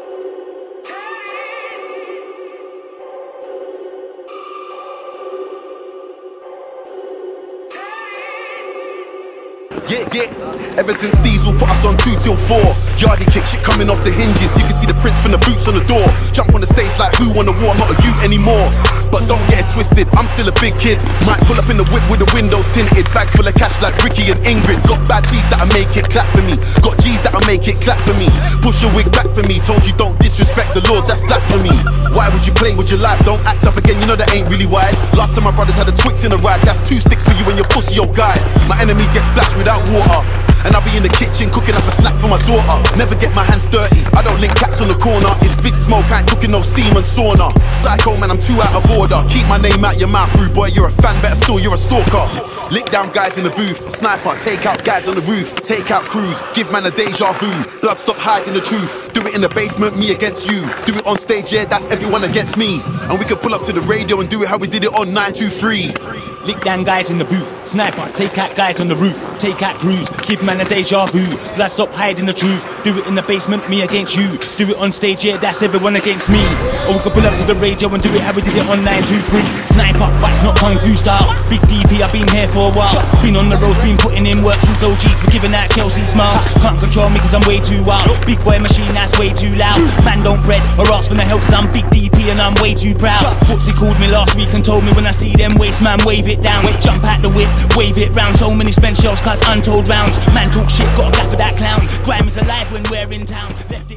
Yeah. Ever since Diesel put us on 2 till 4. Yardie kick, shit coming off the hinges. You can see the prints from the boots on the door. Jump on the stage like who won the war, not a you anymore. But don't get it twisted, I'm still a big kid. Might pull up in the whip with the windows tinted. Bags full of cash like Ricky and Ingrid. Got bad beats that'll make it clap for me. Got G's that'll make it clap for me. Push your wig back for me. Told you don't disrespect the Lord, that's blasphemy. Why would you play with your life? Don't act up again, you know that ain't really wise. Last time my brothers had a Twix in a ride. That's 2 sticks for you and your pussy old guys. My enemies get splashed without water, and I'll be in the kitchen cooking up a snack for my daughter. Never get my hands dirty, I don't link cats on the corner. It's big smoke, I ain't cooking no steam and sauna. Psycho man, I'm too out of order. Keep my name out your mouth, rude boy, you're a fan, better still, you're a stalker. Lick down guys in the booth, sniper, take out guys on the roof. Take out crews, give man a deja vu. Blood stop hiding the truth. Do it in the basement, me against you. Do it on stage, yeah, that's everyone against me. And we can pull up to the radio and do it how we did it on 923. Lick down guys in the booth, sniper, take out guys on the roof. Take out crews, give man a deja vu. Blood stop hiding the truth. Do it in the basement, me against you. Do it on stage, yeah, that's everyone against me. Or we could pull up to the radio and do it how we did it on 923. Sniper, but it's not Kung Fu style. Big DP, I've been here for a while. Been on the road, been putting in work since OGs were giving out Chelsea smiles. Can't control me cause I'm way too wild. Big boy machine, that's way too loud. Man don't bread or ask for the help cause I'm big DP and I'm way too proud. Footsie called me last week and told me when I see them waste man wave it down. Jump out the whip, wave it round. So many spent shells cause untold rounds. Man talk shit, got a gap for that clown. Grime is alive when we're in town.